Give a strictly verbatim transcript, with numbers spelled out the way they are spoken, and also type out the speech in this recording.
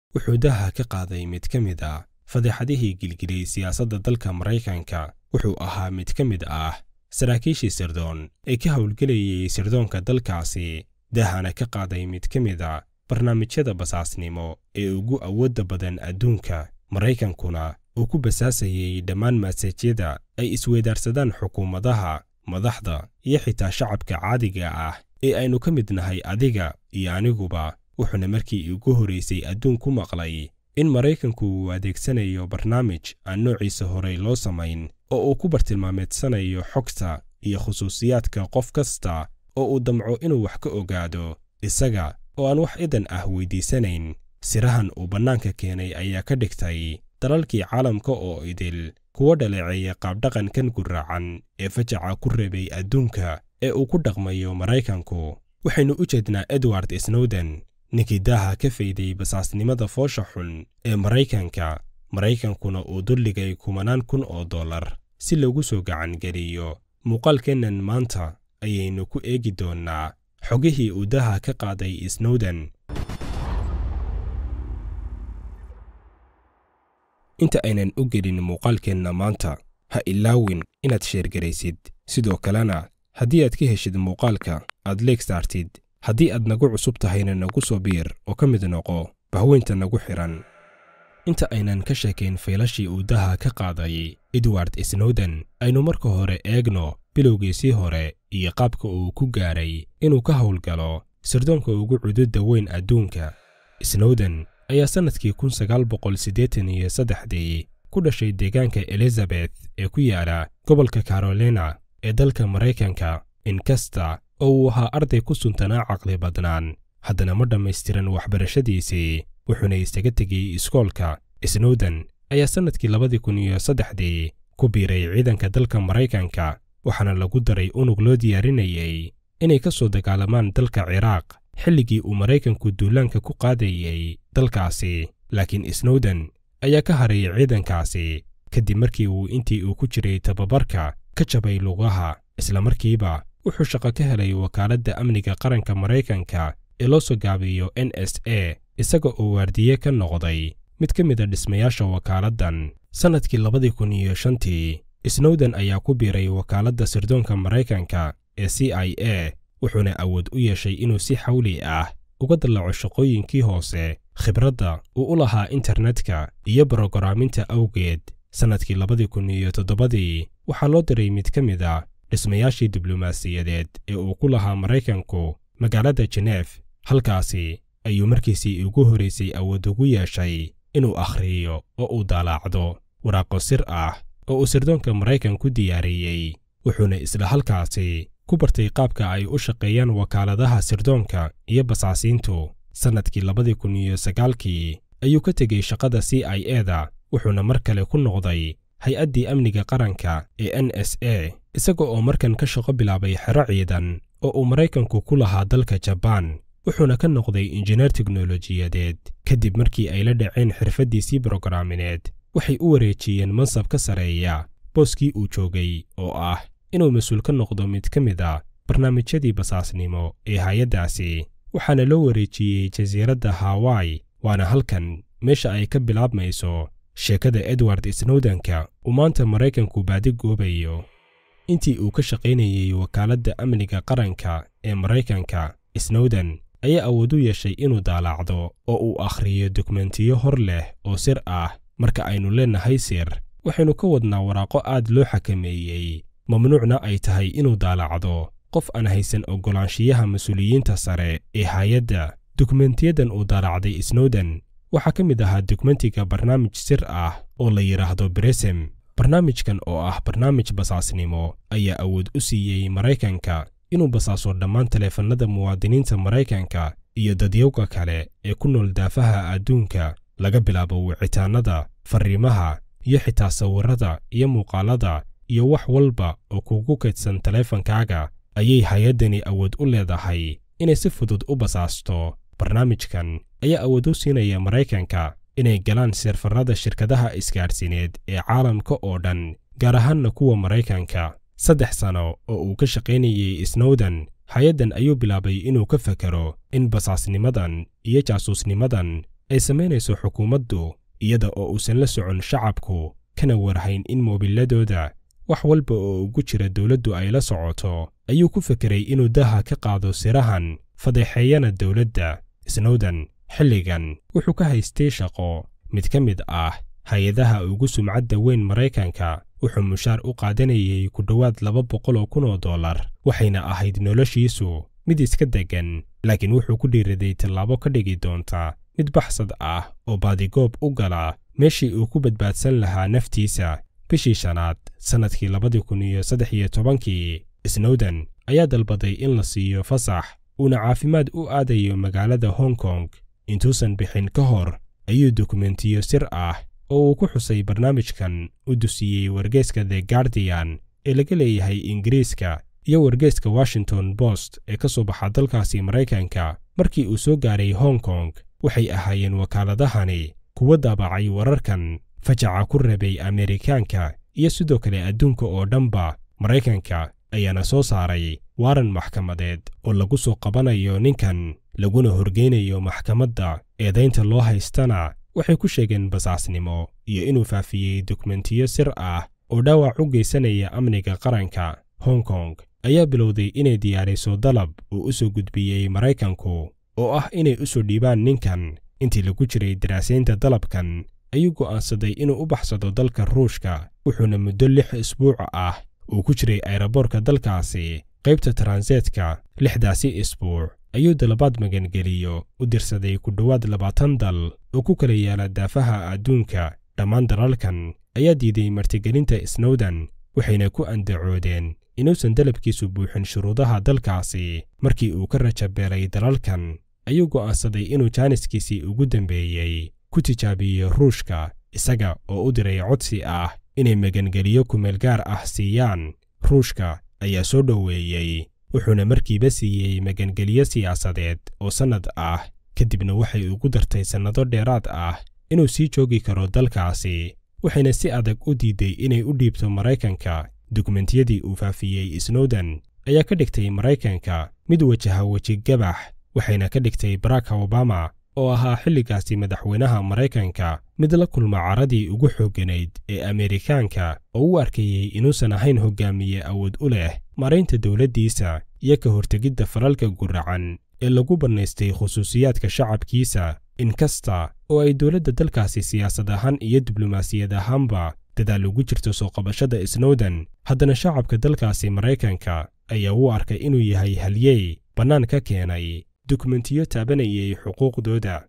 wuxuu daha ka qaaday mid ka mid ah fadeexadihii gilgilay siyaasadda dalka Mareykanka. Wuxuu ahaa mid ka mid ah saraakiishii sirdoon ee ka howlgelayay sirdoonka dalkaasi, dahana ka qaaday mid ka mid ah barnaamijyada basaasnimo ee ugu awoodda badan adduunka. Mareykankuna uu ku basaasayay dhammaan masaajyada ay isweydaarsadaan xukuumadaha, madaxda iyo xitaa shacabka caadiga ah ee aynu ka mid nahay adiga iyo aniguba. Wuxuuna markii ugu horeysay adduunku maqlay in Mareykanku uu adeegsanayo barnaamij aan noociisa horey loo samayn oo uu ku bartilmaameedsanayo xogta iyo khusuusiyaadka qof kasta oo uu damco inuu wax ka ogaado, isaga oo aan wax idan ah weydiisanayn. Sirahan uu bannaanka keenay ayaa ka dhigtay dalalkii caalamka oo idil kuwa dhaleeceeya qaabdhaqankan guraacan ee fajaca ku reebay adduunka ee uu ku dhaqmayo Mareykanku. Waxaynu u jeednaa Edward Snowden, ninkii daha ka fayday basaasnimada foosha xun ee Mareykanka. Mareykankuna uu dulligay kumanaan kun oo dollar si lagu soo gacan geliyo. Muuqaalkeennan maanta ayaynu ku eegi doonaa xogihii uu daha ka qaaday Snowden. inta aynan u gelin muuqaalkeenna maanta, ha ilaawin inaad sheergaraysid. Sidoo kalena, haddii aad ka heshid muuqaalka, aad leeg saartid. Haddii aad nagu cusub tahayna nagu soo biir oo ka mid noqo bahweynta nagu xiran. Inta aynan ka sheekayn faylashii uu daha ka qaaday Edward Snowden, aynu marka hore eegno bilowgiisii hore iyo qaabka uu ku gaaray inuu ka howlgalo sirdoonka ugu cududda weyn adduunka. Snowden ayaa sanadkii kun sagaal boqol siddeetan iyo saddex ku dhashay deegaanka Elizabeth ee ku yaala gobolka Carolina ee dalka Mareykanka. Inkasta oo uu ahaa arday ku suntanaa caqli badnaan, haddana ma dhammaystiran waxbarashadiisii, wuxuuna isaga tegay iskoolka. Snowden ayaa sanadkii labadi kun iyo saddex ku biiray ciidanka dalka Mareykanka, waxaana lagu daray unug loo diyaarinayay inay ka soo dagaalamaan dalka Ciraaq xilligii uu Mareykanku duulaanka ku qaadayay dalkaasi. Laakiin Snowden ayaa ka haray ciidankaasi kadib markii uu intii uu ku jiray tababarka ka jabay lugaha. Isla markiiba wuxuu shaqo ka helay wakaaladda amniga qaranka Mareykanka ee loo soo gaabiyo N S A, isaga oo waardiye ka noqday mid ka mid ah dhismayaasha wakaaladdan. Sanadkii labadi kun iyo shan Snowden ayaa ku biiray wakaaladda sirdoonka Mareykanka ee C I A, wuxuuna awood u yeeshay inuu si xawli ah uga dalaco shaqooyinkii hoose. Khibradda uu u lahaa internetka iyo borogaraaminta awgeed, sanadkii labadi kun iyo toddoba waxaa loo diray mid ka mid ah dhismayaashii diblomaasiyadeed ee uu ku lahaa Mareykanku magaalada Geneva. Halkaasi ayuu markiisii ugu horeysay awood ugu yeeshay inuu akhriyo oo uu daalaacdo waraaqo sir ah oo uu sirdoonka Mareykanku diyaariyey. Wuxuuna isla halkaasi ku bartay qaabka ay u shaqeeyaan wakaaladaha sirdoonka iyo basaasiintu. Sanadkii labadi kun iyo sagaal ayuu ka tegay shaqada C I A-da, wuxuuna mar kale ku noqday hay-addii amniga qaranka ee N S A, isaga oo markan ka shaqo bilaabay xero ciidan oo uu Mareykanku ku lahaa dalka Jabaan. Wuxuuna ka noqday injineer tiknoolajiyadeed. Kadib markii ay la dhaceen xirfadiisii borograamineed, waxay u wareejiyeen mansab ka sareeya booskii uu joogay oo ah inuu mas'uul ka noqdo mid ka mid ah barnaamijyadii basaasnimo ee hay-addaasi. Waxaana loo wareejiyey jasiiradda Hawaii, waana halkan meesha ay ka bilaabmayso sheekada Edward Snowdenka uu maanta Mareykanku baadi goobayo. Intii uu ka shaqaynayay wakaaladda amniga qaranka ee Mareykanka, Snowden ayaa awood u yeeshay inuu daalaacdo oo uu akhriyo dokumentiyo hor leh oo sir ah. Marka aynu leenahay sir, waxaynu ka wadnaa waraaqo aad loo xakameeyey, mamnuucna ay tahay inuu daalaacdo qof aan haysan ogolaanshiyaha mas'uuliyiinta sare ee hay'adda. Dokumentiyadan uu daalaacday Snowden waxaa ka mid ahaa dokumentiga barnaamij sir ah oo la yiraahdo Prism. Barnaamijkan oo ah barnaamij basaasnimo ayaa awood u siiyey Mareykanka inuu basaaso dhammaan taleefannada muwaadiniinta Mareykanka iyo dadyowga kale ee ku nool daafaha adduunka, laga bilaabo wicitaanada, fariimaha iyo xitaa sawirrada iyo muuqaalada iyo wax walba oo kugu kaydsan taleefankaaga ayay hay-addani awood u leedahay inay si fudud u basaasto. Barnaamijkan ayaa awood u siinaya Mareykanka inay galaan serfarada shirkadaha isgaarsiineed ee caalamka oo dhan, gaar ahaanna kuwa Mareykanka. Saddex sano oo uu ka shaqaynayay Snowden, hay-addan ayuu bilaabay inuu ka fakaro in basaasnimadan iyo jaasuusnimadan ay samaynayso xukuumaddu iyada oo uusan la socon shacabku kana warhayn in moobiladooda wax walba oo ugu jira dawladdu ay la socoto ayuu ku fekeray inuu daha ka qaado sirahan fadeexeeyana dawladda. Snowden xilligan wuxuu ka haystay shaqo mid ka mid ah hay-adaha ugu sumcadda weyn Maraykanka. wuxuu mushaar u qaadanayay ku dhowaad laba boqol oo kun oo dollar, waxayna ahayd noloshiisu mid iska degan, laakiin wuxuu ku dhiiraday tallaabo ka dhigi doonta mid baxsad ah oo baadigoob u gala meeshii uu ku badbaadsan lahaa naftiisa. bishii shanaad sanadkii labadi kun iyo saddex iyo tobankii, Snowden ayaa dalbaday in la siiyo fasax uuna caafimaad u aadayo magaalada Hong Kong. intuusan bixin ka hor ayuu dokumentiyo sir ah oo uu ku xusay barnaamijkan u dusiyey wargeyska The Guardian ee laga leeyahay Ingiriiska iyo wargeyska Washington Post ee ka soo baxa dalkaasi Maraykanka. markii uu soo gaaray Hong Kong, waxay ahaayeen wakaaladahani kuwa daabacay wararkan fajaca ku rabay Ameerikaanka iyo sidoo kale adduunka oo dhanba. Maraykanka ayaana soo saaray waaran maxkamadeed oo lagu soo qabanayo ninkan, laguna horgeynayo maxkamadda. eedaynta loo haystana waxay ku sheegeen basaasnimo iyo inuu faafiyey dokumentiyo sir ah oo dhaawac u geysanaya amniga qaranka. Hong Kong ayaa bilowday inay diyaariso dalab uu u soo gudbiyey Maraykanku oo ah inay u soo dhiibaan ninkan. intii lagu jiray daraasaynta dalabkan ayuu go'aansaday inuu u baxsado dalka Ruushka, wuxuuna muddo lix isbuuc ah uu ku jiray ayraboorka dalkaasi qaybta transitka. lixdaasi isbuuc ayuu dalabaad magangeliyo u dirsaday ku dhowaad labaatan dal oo ku kala yaala daafaha adduunka. dhammaan dalalkan ayaa diiday martigelinta Snowden, waxayna ku andacoodeen inuusan dalabkiisu buuxin shuruudaha dalkaasi. markii uu ka rajabeelay dalalkan ayuu go'aansaday inuu jaaniskiisii ugu dambeeyey ku tijaabiyo Ruushka, isaga oo u diray codsi ah inay magangeliyo kumeel gaar ah siiyaan. Ruushka ayaa soo dhoweeyey, wuxuuna markiiba siiyey magangeliyo siyaasadeed oo sannad ah, kadibna waxay ugu dartay sannado dheeraad ah inuu sii joogi karo dalkaasi. waxayna si adag u diiday inay u dhiibto Maraykanka. dokumentiyadii uu faafiyey Snowden ayaa ka dhigtay Maraykanka mid wajaha weji gabax, waxayna ka dhigtay Barack Obama oo ahaa xilligaasi madaxweynaha Maraykanka mid la kulma caradii ugu xooganayd ee Ameerikaanka oo u arkayay inuusan ahayn hogaamiye awood u leh maaraynta dawladdiisa iyo ka hortegidda falalka guracan ee lagu bannaystay khusuusiyaadka shacabkiisa. inkasta oo ay dawladda dalkaasi siyaasad ahaan iyo diblomaasiyad ahaanba dadaal ugu jirto soo qabashada Snowden, haddana shacabka dalkaasi Maraykanka ayaa u arkay inuu yahay halyey bannaan ka keenay dokumentiyo taabanayay xuquuqdooda.